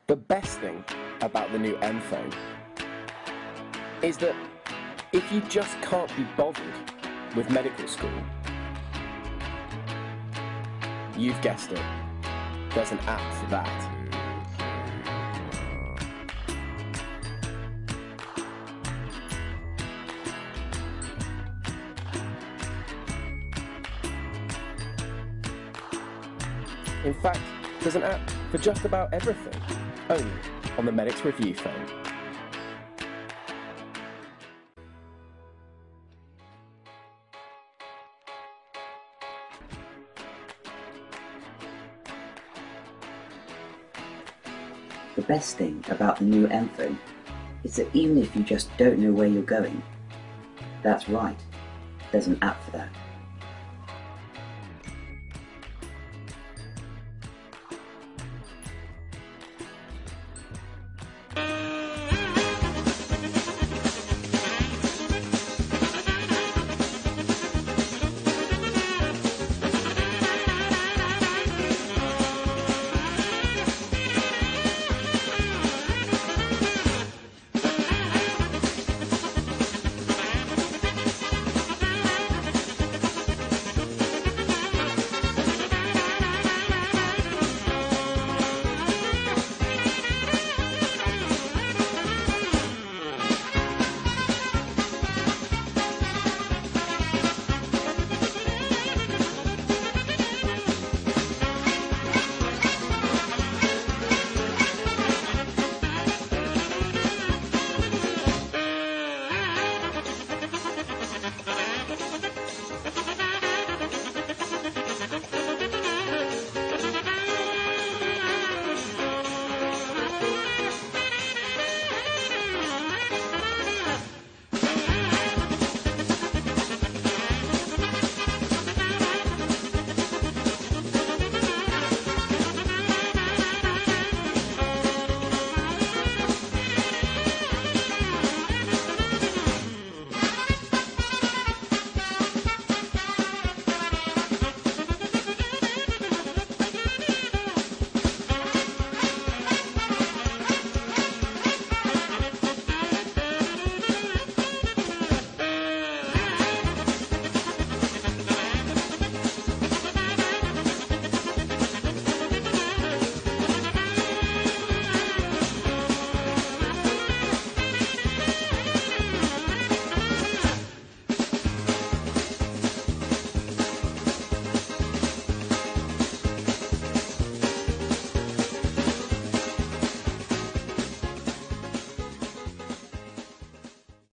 The best thing about the new M phone is that if you just can't be bothered with medical school, you've guessed it, there's an app for that. In fact, there's an app for just about everything, only on the Medics Review phone. The best thing about the new M phone is that even if you just don't know where you're going, that's right, there's an app for that.